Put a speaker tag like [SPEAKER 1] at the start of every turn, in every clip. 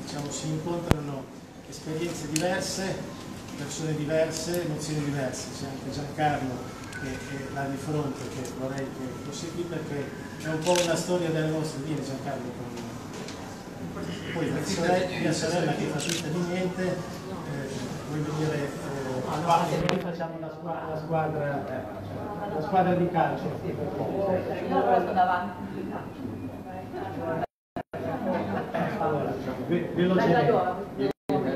[SPEAKER 1] diciamo, si incontrano esperienze diverse, persone diverse, emozioni diverse. C'è anche Giancarlo che è là di fronte, che vorrei che prosegui perché è un po' una storia delle nostre. Vieni Giancarlo con poi mia sorella che fa finta di niente, vuoi venire noi facciamo la squadra di calcio. Allora, velocemente.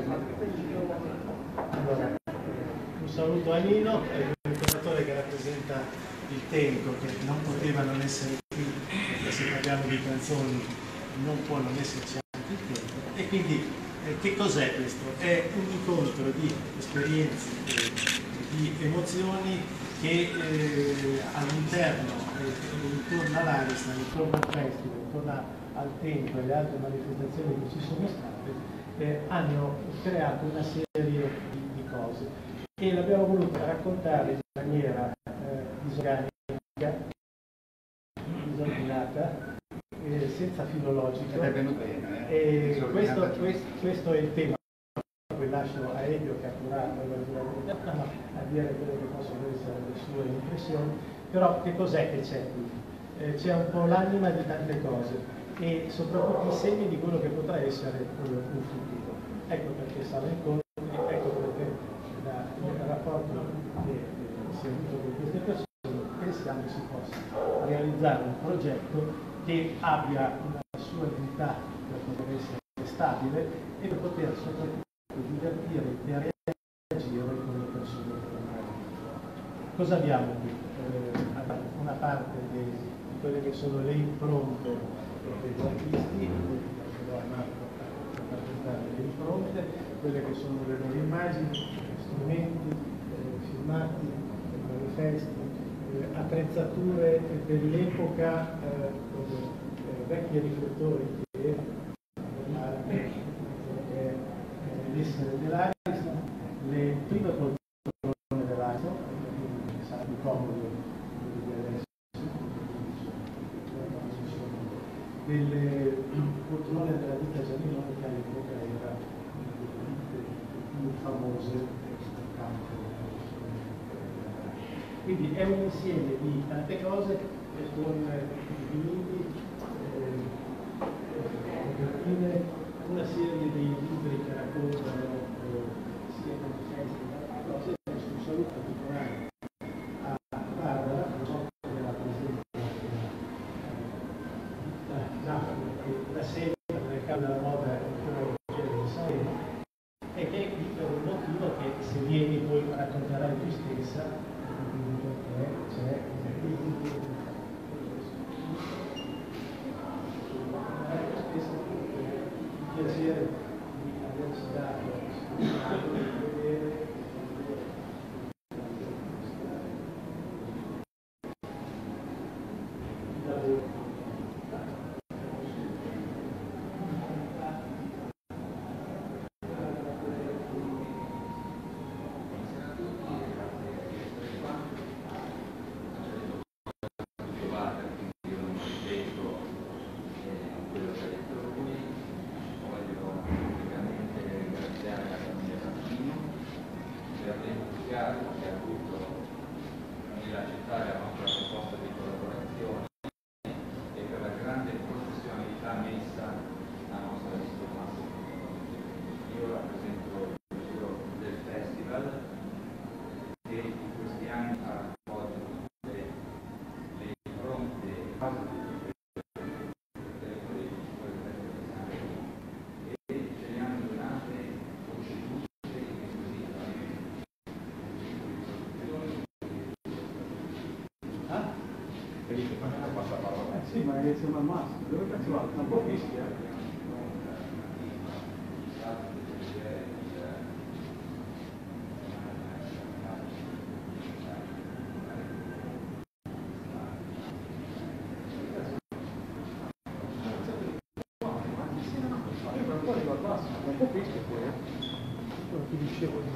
[SPEAKER 1] Allora, un saluto a Nino, il curatore che rappresenta il Tenco, che non poteva non essere qui, perché se parliamo di canzoni non può non esserci anche il Tenco. E quindi che cos'è questo? È un incontro di esperienze, di emozioni che all'interno, intorno all'Ariston, intorno al festival, intorno al Tenco e alle altre manifestazioni che ci sono state, hanno creato una serie di cose e l'abbiamo voluto raccontare in maniera disordinata, senza filologico. Questo è il tema. Poi lascio a Elio che ha curato a dire quelle che possono essere le sue impressioni, però che cos'è che c'è qui? C'è un po' l'anima di tante cose e soprattutto i segni di quello che potrà essere un futuro. Ecco perché sarà incontri, ecco perché il rapporto che si è avuto con queste persone pensiamo si possa realizzare un progetto che abbia una sua entità per poter essere stabile e per poter soprattutto divertire e reagire con le persone che hanno. Cosa abbiamo qui? Una parte di quelle che sono le impronte degli artisti, a Marco per rappresentare le impronte, quelle che sono le loro immagini, strumenti, filmati, manifesti, attrezzature dell'epoca, vecchi riflettori che l'essere dell'Ariston, le prime poltrone dell'Ariston, quindi sarà più comodo di adesso, delle poltrone della vita Giannino che all'epoca era più famose sul campo. Quindi è un insieme di tante cose con vinili, una serie di libri che raccontano sia manifesti cose. Un saluto particolare a Barbara, della presenza da sempre nel campo della moda e che è qui per un motivo che se vieni poi racconterai tu stessa, perché c'è piacere di averci dato vedere sì, ma siamo al massimo, dove cazzo va? Un po' fischia. Un po' fischia poi, quello che dicevo di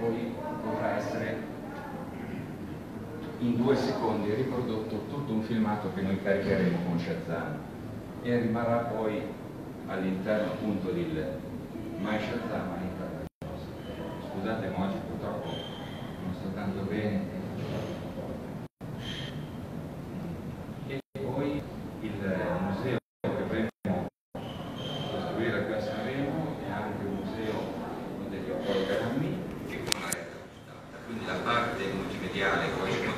[SPEAKER 2] poi potrà essere in 2 secondi riprodotto tutto un filmato che noi caricheremo con Shazam e rimarrà poi all'interno appunto di My Shazam all'interno del post. Scusate, ma oggi purtroppo non sto tanto bene. E poi il